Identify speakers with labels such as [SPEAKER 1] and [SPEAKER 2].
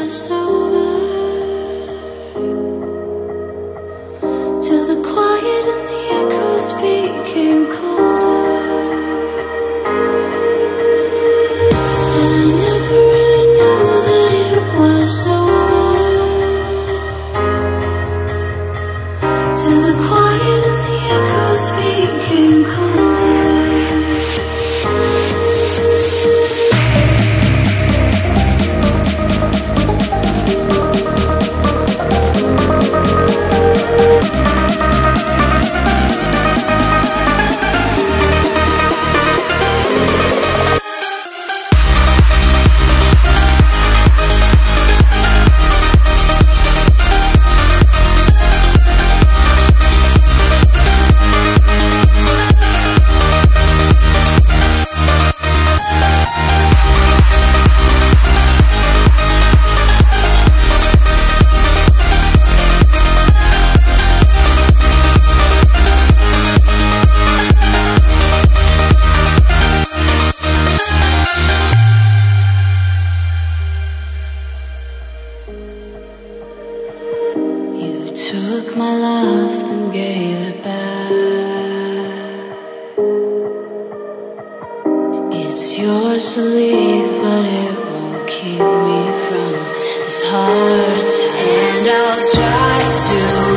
[SPEAKER 1] was over, till the quiet and the echoes became colder. And I never really knew that it was over, till the quiet and the echoes became colder. Took my love, then gave it back. It's yours to leave, but it won't keep me from this heart. And I'll try to